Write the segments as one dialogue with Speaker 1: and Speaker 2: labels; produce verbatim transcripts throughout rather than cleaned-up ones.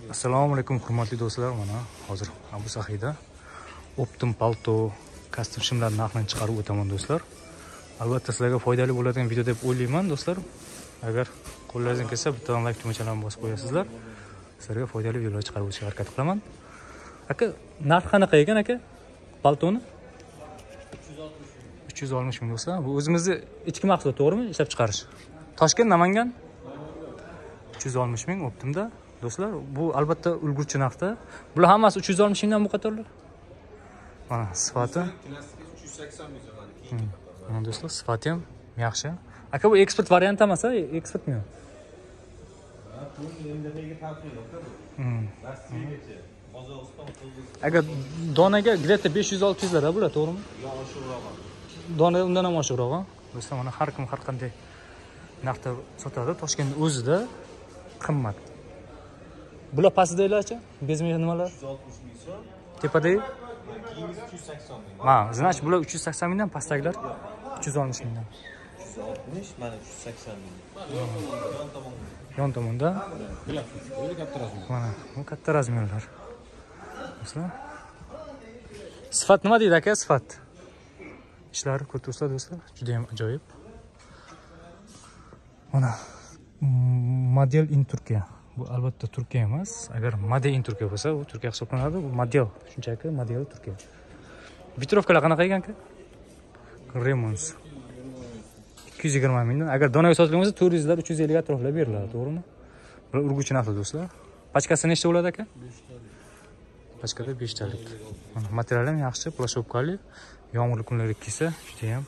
Speaker 1: Assalomu alaykum hurmatli do'stlar, mana hozir Abu Sahida Optim palto, custom shimlar narxini chiqarib o'taman do'stlar. Albatta sizlarga foydali bo'ladigan video deb o'ylayman do'stlar. Agar qo'llaringizdan kelsa bittadan like tugmachalarini bosib qo'yasizlar. Sizlarga foydali videolar chiqarib o'tishga harakat qilaman. Aka, narx qanaqa ekan aka? Paltoni uch yuz oltmish ming do'stlar. Bu o'zimizning ichki mahsulot, to'g'rimi? Ishlab chiqarish. Toshkent, Namangan uch yuz oltmish ming Optimda. Do'stlar, bu albatta ulgurchi narxda. Bular hammasi uch yuz oltmish mingdan bu qatorlar. Mana sifati
Speaker 2: uch yuz sakson ming so'radi.
Speaker 1: Mana do'stlar, sifati ham yaxshi. Aka, bu eksport varianti emas-a? Eksportmi?
Speaker 2: Ha, bu endi farqi yo'q-ku.
Speaker 1: Hmm.
Speaker 2: Rossiyaga, Qozog'iston, Qirg'iziston.
Speaker 1: Agar donaga где-то besh yuz olti yuz lar bular, to'g'rimi?
Speaker 2: Yo'q, oshiqroq.
Speaker 1: Dona undan ham oshiqroq, ha? Do'stlar, mana har kim har qanday narxda sotadi. Toshkentning o'zida qimmat. Bular pastdagilarchi? Bezmi nimalar?
Speaker 2: uch yuz oltmish ming so'm.
Speaker 1: Tepadagi?
Speaker 2: Keyingi uch yuz sakson ming.
Speaker 1: Ha, значит, bular uch yuz sakson mingdan, pastdagilar uch yuz oltmish mingdan.
Speaker 2: uch yuz oltmish, mana uch yuz sakson ming. Yon tomonda.
Speaker 1: Yon tomonda.
Speaker 2: Bular katta razmer.
Speaker 1: Mana, bu katta razmerlar. Do'stlar. Sifat nima deydi aka? Sifat. Ishlari ko'rib do'stlar, juda ham ajoyib. Mana model in Turkiya. Bu albatta Turkiya emas. Agar model in Turkiya bo'lsa, bu Turkiya hisoblanadi. Bu model, shunchaki model Turkiya. Vitrovkalar qanaqa ekan aka? Remons. ikki yuz yigirma mingdan. Agar donaga sotilgan bo'lsa, to'rt yuz lar, uch yuz ellik atrofida beriladi, to'g'rimi? Bular urg'uchi narxi do'stlar. Pachkasi nechta bo'ladi aka? besh talik. Pachkada besh talik. Mana material ham yaxshi, plashovkali. Yomg'irli kunlarda kiysa, juda ham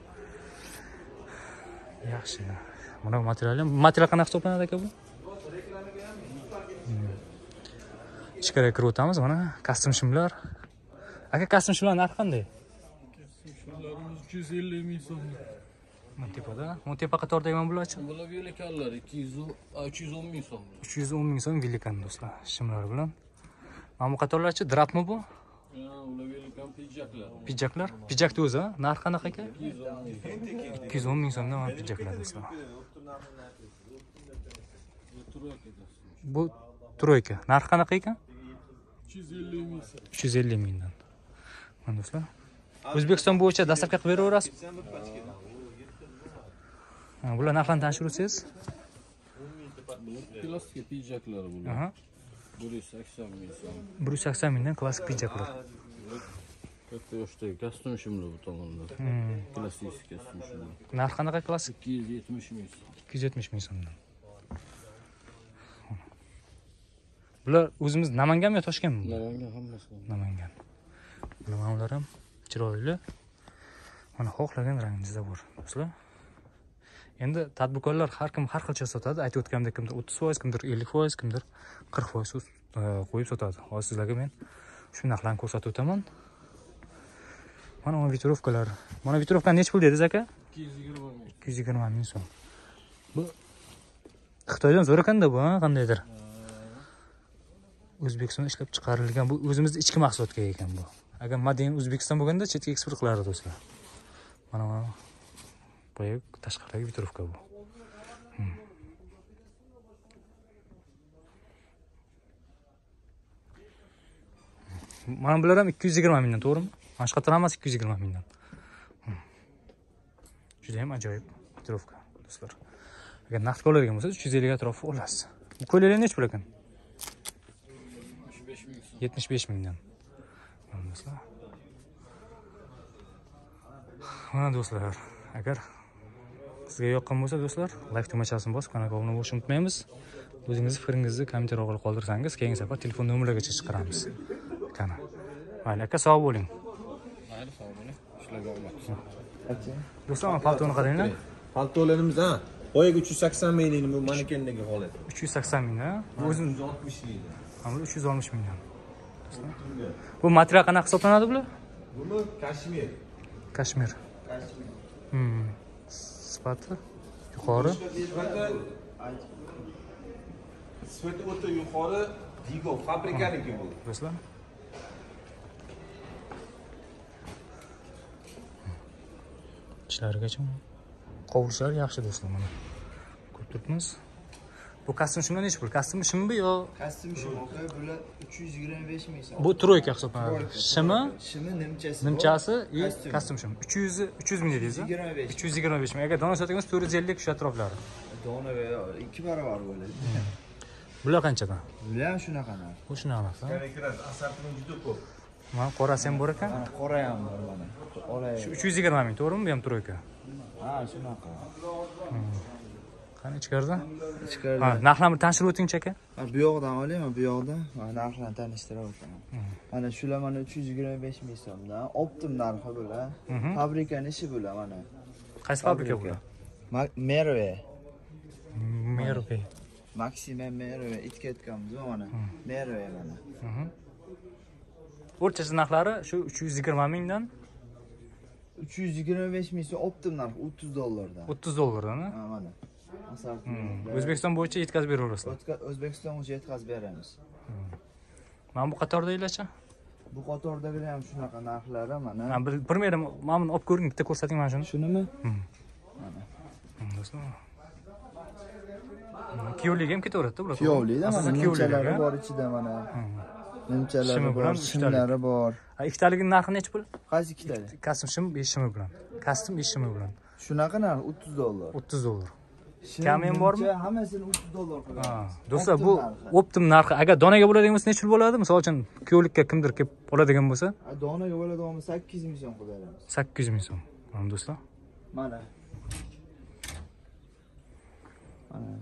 Speaker 1: yaxshi. Mana material ham, material qanaqa hisoblanadi aka bu? Ichkariga kirib o'tamiz. Mana custom shimlar. Aka, custom shimlar narxi qanday?
Speaker 3: Shimlarimiz uch yuz ellik ming so'm.
Speaker 1: Montepada. Montepa qatordagi mana bularchi?
Speaker 3: Bular velikanlar ikki yuz uch yuz o'n ming so'm.
Speaker 1: uch yuz o'n ming so'm velikan do'stlar, shimlar bilan. Mana bu qatorlarchi? Drapmi bu?
Speaker 3: Ha, ular velikan pijaklar.
Speaker 1: Pijaklar. Pijakni o'zi, narxi qanaqa ekan? ikki yuz o'n ming so'mdan mana pijaklar do'stlar. Bu troyka. Narxi qanaqa ekan?
Speaker 3: uch yuz ellik ming so'm.
Speaker 1: uch yuz ellik mingdan. Mana do'stlar. O'zbekiston bo'yicha dastavka qilib beraverasiz. Ha, bular narxlarni tanishtirib o'tsangiz?
Speaker 3: Plastik pijaklar bular.
Speaker 1: Aha.
Speaker 3: bir yuz sakson ming so'm.
Speaker 1: bir yuz sakson mingdan klassik pijaklar.
Speaker 3: Katta yoshdagi kostyum shimlar bu tomonda. Plastik kostyum shimlar.
Speaker 1: Narxi qanaqa klassik?
Speaker 3: ikki yuz yetmish ming so'm.
Speaker 1: ikki yuz yetmish ming so'mdan. Bular o'zimiz Namanganmi yo Toshkentmi?
Speaker 3: Namangan hammasi.
Speaker 1: Namangan. Bular ham chiroyli. Mana xohlagan rangingizda bor, do'stlar. Endi tadbirkorlar har kim har xilcha sotadi. Aytib o'tganimdek, kimdir o'ttiz foiz, kimdir ellik foiz, kimdir qirq foiz qo'yib sotadi. Hozir sizlarga men shu narxlarni ko'rsatib o'taman. Mana bu vitrovkalar. Mana vitrovkani nech pul dedingiz aka?
Speaker 3: ikki yuz yigirma ming.
Speaker 1: ikki yuz yigirma ming so'm. Bu Xitoydan zo'r ekanda bu, ha, qandaydir. O'zbekistonda ishlab chiqarilgan, bu o'zimizning ichki mahsulotga ekan bu. Agar Madin O'zbekiston bo'lganda chetga eksport qilardi do'stlar. Mana mana boya tashqaridagi vitrovka bu. Hmm. Mana bular ham ikki yuz yigirma mingdan, to'g'rimi? Mana shu qator hammasi ikki yuz yigirma mingdan. Hmm. Juda ham ajoyib vitrovka do'stlar. Agar naqd oladigan bo'lsangiz uch yuz ellik atrofi olasiz. Bu ko'ylaklar nech pul ekan? yetmish besh mingdan. Mana do'stlar. Mana do'stlar, agar sizga yoqqan bo'lsa do'stlar, like tugmachasini bosib, kanalga obuna bo'lishni unutmaymiz. O'zingizni fikringizni kommentar orqali qoldirsangiz, keyingi safar telefon nomerlarigacha chiqaramiz. Qani. Mayli aka, sog' bo'ling.
Speaker 3: Mayli, sog' bo'ling. Ishlarga omad.
Speaker 1: Do'stlar, mana paltoni qaranglar.
Speaker 2: Paltolarimiz ha. Boyaga uch yuz sakson mingning bu manekendagi holat.
Speaker 1: uch yuz sakson mingdan. Bu o'zim
Speaker 2: uch yuz oltmish mingdan.
Speaker 1: Mana uch yuz oltmish mingdan. Bu material qanaqa hisoblanadi bular?
Speaker 2: Buni kashmir.
Speaker 1: Kashmir.
Speaker 2: Kashmir.
Speaker 1: Hmm. Sifati yuqori.
Speaker 2: Sifati o'ta yuqori, Digo fabrikaniki bu.
Speaker 1: Do'stlar. Ishlarigacha qovurishlari yaxshi do'stlar, mana. Ko'rib turibmiz. Bu kostyum shimlar nechi pul? Kostyum shimmi yo?
Speaker 4: Kostyum shim aka, bular uch yuz yigirma besh ming so'm.
Speaker 1: Bu troyka hisoblanadi. Shimi,
Speaker 4: Shimi nimchasi.
Speaker 1: nimchasi i
Speaker 4: Kostyum.
Speaker 1: kostyum shim. uch yuz uch yuz ming dedingiz.
Speaker 4: yigirma besh.
Speaker 1: uch yuz yigirma besh ming. Agar dona sotsangiz to'rt yuz ellik shu atroflari.
Speaker 4: Donaga ikki barobar bo'ladi.
Speaker 1: Bular qanchadan?
Speaker 4: Bular ham shunaqa narx.
Speaker 1: Bu shunaqa narsa.
Speaker 2: Kerak, assortiment juda ko'p.
Speaker 1: Mana qorasi ham bor ekan.
Speaker 4: Mana qora ham bor mana. Olay.
Speaker 1: Shu uch yuz yigirma ming, to'g'rimi? Bu ham troyka.
Speaker 4: Ha, shunaqa.
Speaker 1: Qani ichkarida?
Speaker 4: Ichkarida.
Speaker 1: Ha, narxlarni tanishtirib o'tingchi aka.
Speaker 4: Ha, bu yoqdan olaymi? Bu yoqdan. Mana narxlarni tanishtirib o'taman. Mana shular mana uch yuz yigirma besh ming so'mdan. Optim narxi bular. Fabrikaning ishi bular mana.
Speaker 1: Qaysi fabrika bular?
Speaker 4: Merve.
Speaker 1: Merve.
Speaker 4: Maxima Merve etiketamiz mana. Merve mana.
Speaker 1: O'rtacha narxlari shu uch yuz yigirma mingdan
Speaker 4: uch yuz yigirma besh ming so'm optim narxi o'ttiz dollardan.
Speaker 1: o'ttiz dollardan.
Speaker 4: Ha, mana.
Speaker 1: O'zbekiston bo'yicha yetkazib beraverasizlar.
Speaker 4: O'zbekiston bo'yicha yetkazib beramiz.
Speaker 1: Mana bu qatordagilarcha?
Speaker 4: Bu qatordagilar ham shunaqa narxlari mana.
Speaker 1: Ha, bir bir meni mana buni olib ko'ring, bitta ko'rsating mana shuni.
Speaker 4: Shunimi?
Speaker 1: Mana. Do'stlar. Kiyovlik ham ketaveradi bular.
Speaker 4: Kiyovlikda mana nimchalari bor ichida mana. Nimchalari bor, shimlari bor.
Speaker 1: Ha, ikkitaligini narxi necha pul?
Speaker 4: Qaysi ikkitali?
Speaker 1: Kostyum shim besh shimi bilan. Kostyum besh shimi bilan.
Speaker 4: Shunaqa narx o'ttiz dollar.
Speaker 1: o'ttiz dollar. Kami ham bormi?
Speaker 4: Hammasini o'ttiz dollar qilamiz.
Speaker 1: Ha, do'stlar bu optim narxi. Agar donaga bo'ladigan bo'lsa necha pul bo'ladi? Misol uchun kuyovlikka kimdir kelib oladigan bo'lsa,
Speaker 4: donaga bo'ladigan bo'lsa sakkiz ming so'm qilib beramiz.
Speaker 1: sakkiz ming so'm. Mana do'stlar.
Speaker 4: Mana. Mana.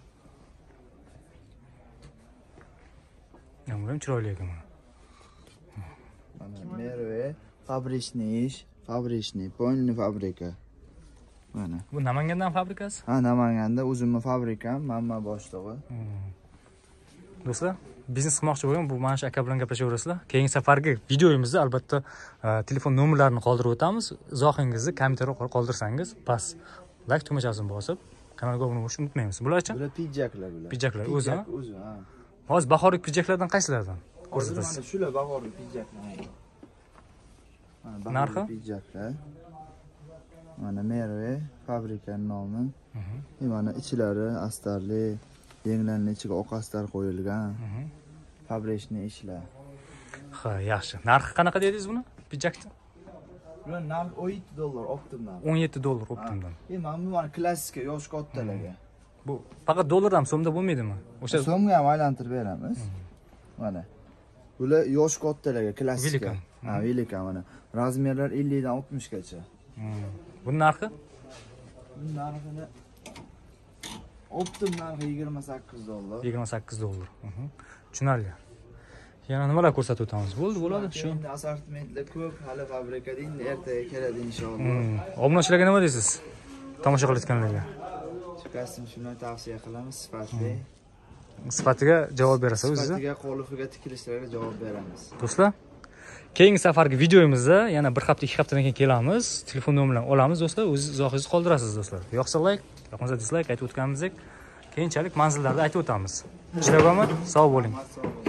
Speaker 1: Ham ham chiroyli ekan mana.
Speaker 4: Mana Merve fabrichniy ish, fabrichniy, polniy fabrika. Mana.
Speaker 1: Bu Namangandan fabrikasi?
Speaker 4: Ha, Namanganda o'zimni fabrikam, manma boshlig'i.
Speaker 1: Do'stlar, biznes qilmoqchi bo'lgan bu mana shu aka bilan gaplashaverasizlar. Keyingi safargi videoyimizda albatta telefon nomerlarini qoldirib o'tamiz. Izohingizni kommentar orqali qoldirsangiz, past like tugmachasini bosib kanalga obuna bo'lishni unutmaymiz. Bularchi?
Speaker 4: Bular pidjaklar bular.
Speaker 1: Pidjaklar o'zi, ha?
Speaker 4: O'zi, ha.
Speaker 1: Hozir bahorlik pidjaklardan qaysilardan?
Speaker 4: Ko'rsatasiz. Mana shular bahorlik pidjaklar. Mana
Speaker 1: narxi?
Speaker 4: Pidjaklar. Mana Merve fabrikaning nomi. E mana ichlari astarli, yenglarning ichiga oq astar qo'yilgan. Fabrichniy ishlar.
Speaker 1: Ha, yaxshi. Narxi qanaqa dedingiz buni? Pidjakni?
Speaker 4: Bular narxi o'n yetti dollar optimdan.
Speaker 1: o'n yetti dollar optimdan.
Speaker 4: E mana bu mana klassika yosh kattalarga.
Speaker 1: Bu faqat dollardan so'mda bo'lmaydimi? O'sha
Speaker 4: so'mga ham aylantirib beramiz. Mana. Bular yosh kattalarga klassika. Ha, velika mana. Razmerlar ellik dan oltmish gacha.
Speaker 1: Buning narxi?
Speaker 4: Buning narxini optim narxi yigirma sakkiz dollar.
Speaker 1: yigirma sakkiz dollar. Tushunarli. Yana nimalar ko'rsatib o'tamiz? Bo'ldi, bo'ladi shu.
Speaker 4: Endi assortimentlar ko'p, hali fabrikada endi ertaga keladi inshaalloh.
Speaker 1: Obunachilarga nima deysiz? Tomosha qilayotganlarga.
Speaker 4: Kostyum shimni tavsiya qilamiz sifatli.
Speaker 1: Sifatiga javob berasiz o'zingiz.
Speaker 4: Sifatiga, qolifiga, tikilishlarga javob beramiz.
Speaker 1: Do'stlar, keyingi safargi videoyimizda yana bir hafta, ikki haftadan keyin kelamiz. Telefon nomerarini olamiz do'stlar. O'zingiz izohingizni qoldirasiz do'stlar. Yoqsa like, yoqmasa dislike aytib o'tganimizdek, keyinchalik manzillarda aytib o'tamiz. Ishlab bo'lmay, sog' bo'ling.